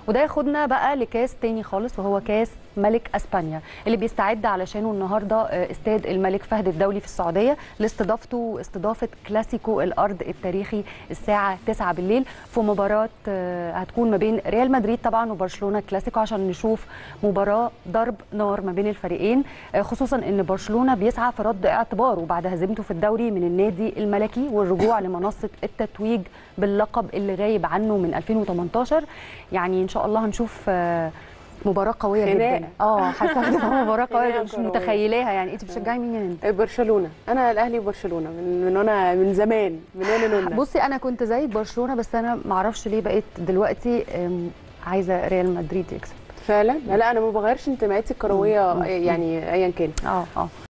وده ياخدنا بقى لكاس تاني خالص، وهو كاس ملك اسبانيا اللي بيستعد علشانه النهارده استاد الملك فهد الدولي في السعوديه لاستضافته استضافه كلاسيكو الارض التاريخي الساعه 9 بالليل، في مباراه هتكون ما بين ريال مدريد طبعا وبرشلونه، كلاسيكو عشان نشوف مباراه ضرب نار ما بين الفريقين، خصوصا ان برشلونه بيسعى في رد اعتباره بعد هزيمته في الدوري من النادي الملكي والرجوع لمنصه التتويج باللقب اللي غايب عنه من 2018. يعني ان شاء الله هنشوف مباراة قوية جدا. حاسة هتبقى مباراة قوية مش متخيلاها. يعني انت بتشجعي مين انت؟ برشلونة. انا الاهلي وبرشلونة من وانا من زمان، من وانا بصي انا كنت زيك برشلونة، بس انا ما اعرفش ليه بقيت دلوقتي عايزة ريال مدريد يكسب فعلا. لا انا ما بغيرش انتماءاتي الكروية يعني ايا كان.